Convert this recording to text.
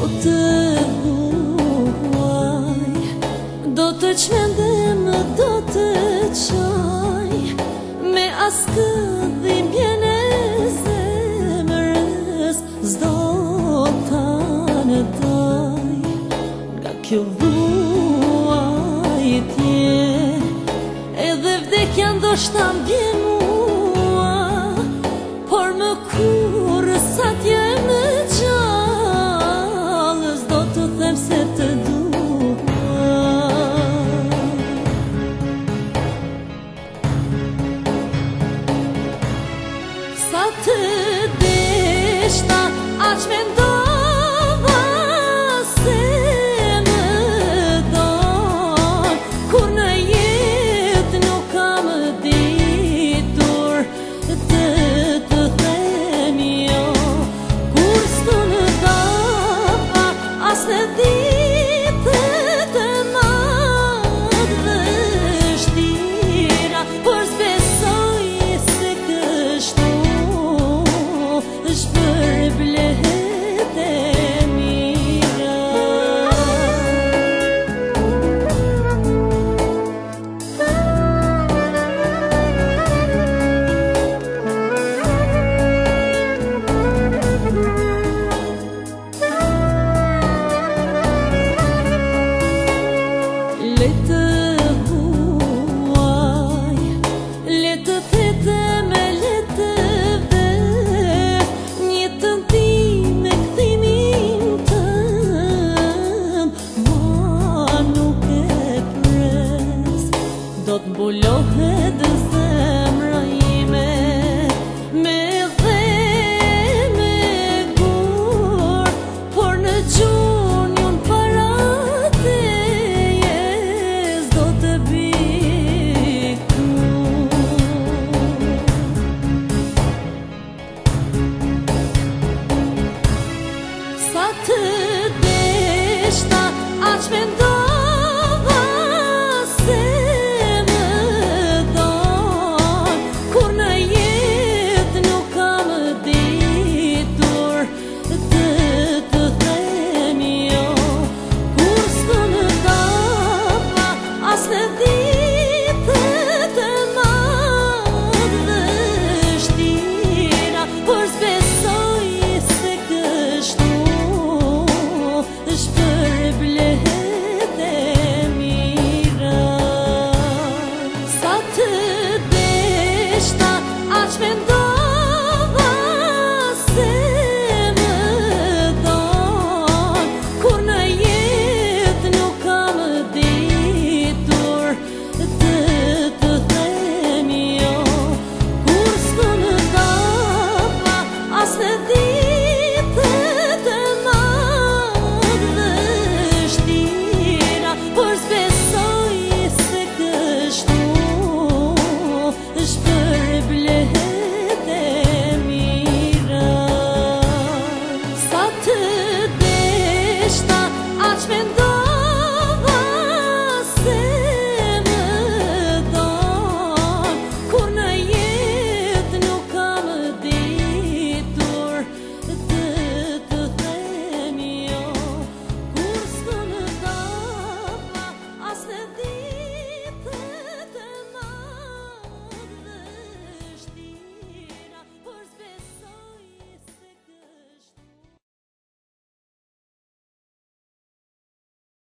të vuaj, do të qmendem, do të qaj, me askëdhim jene zemrës, zdo ta në taj, nga kjo vuajtje, edhe vdekja ndoshta mbjen mua, por më kur sa t'jem gjallë, s'do të them se të dua. Sa të deshta, aq mendova se më don, kur në jetë nuk kam ditur të them jo, kur s'tu në dava as në ditët e madhështira, por s'besoj se kështu shpërblet e mira. Le të vuaj, le të thetem, le të vdes, një të tim me këthimin tëm, ma nuk e pres, do t'mbulohet zemra ime me dhe me gur, por në gjun jun para teje, s'do të bikur. Sa të deshta, aq mendova se më don, kur në jetë nuk kam ditur të them jo, kur s'tu në dava as në